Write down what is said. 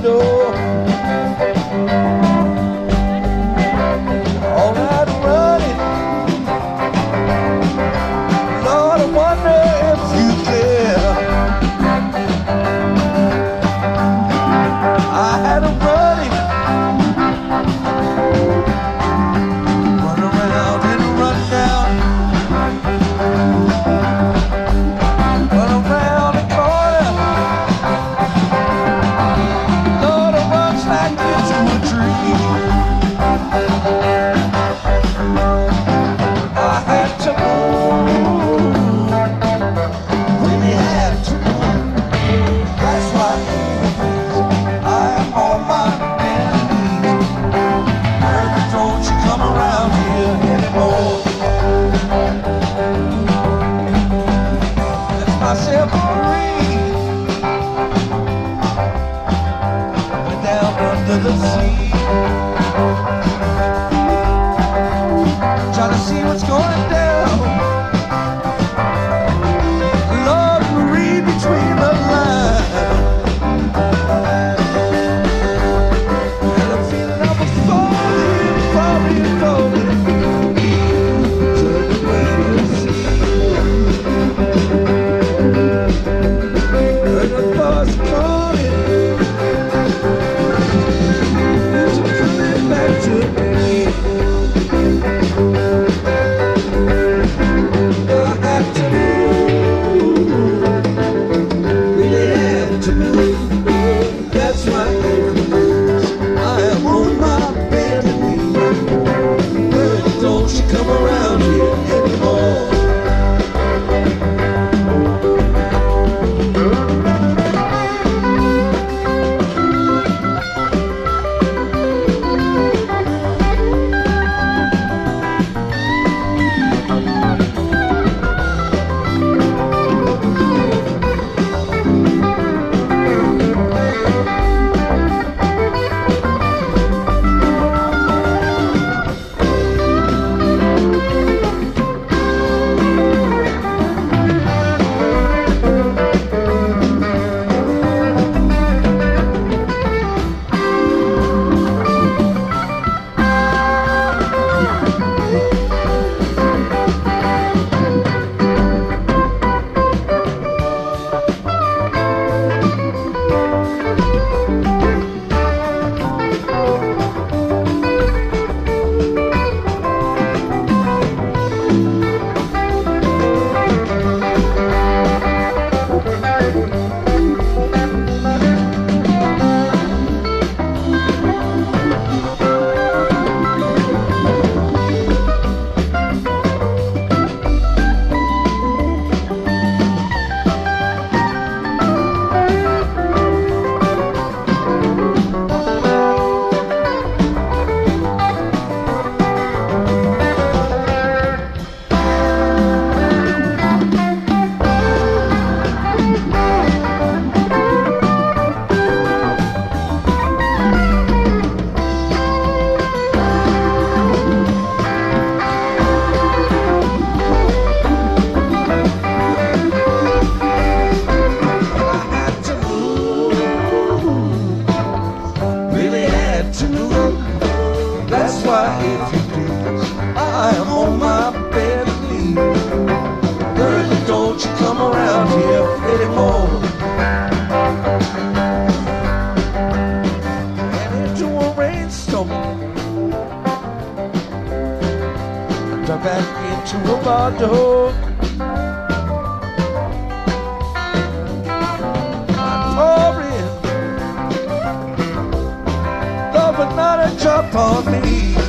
door. All night running, Lord, I wonder if you care. I had a running, run around and run down, run around the corner. Lord, it runs like it's a dream. I had to move, really had to move. That's why I am on my knees. Bertha, don't you come around here anymore. That's myself free. Went down under the sea, trying to see what's going down. Lord, read between the lines. And I'm feeling I'm falling, falling, falling to the great sea. And the bus calling to coming back to me. I had to move, really had to move. That's why I am on my bended knee. Bertha, don't you come around here anymore. That's why if you please, I am on my bended knee. Bertha, don't you come around here anymore. And into a rainstorm, dug back into a bar door. I'm pouring, love but not a drop on me.